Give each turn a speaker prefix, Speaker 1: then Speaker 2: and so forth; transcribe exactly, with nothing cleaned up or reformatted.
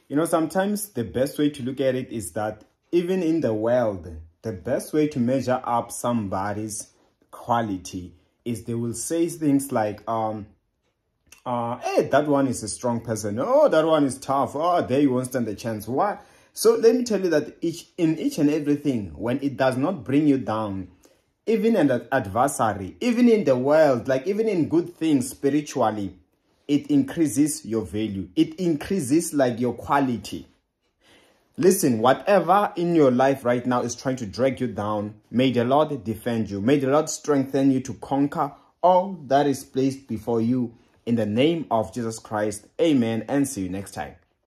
Speaker 1: You know, sometimes the best way to look at it is that even in the world, the best way to measure up somebody's quality is they will say things like, um, uh, hey, that one is a strong person. Oh, that one is tough. Oh, there you won't stand a chance. Why? So let me tell you that each in each and everything, when it does not bring you down, even an adversary, even in the world, like even in good things spiritually, it increases your value. It increases like your quality. Listen, whatever in your life right now is trying to drag you down, may the Lord defend you. May the Lord strengthen you to conquer all that is placed before you. In the name of Jesus Christ, amen, and see you next time.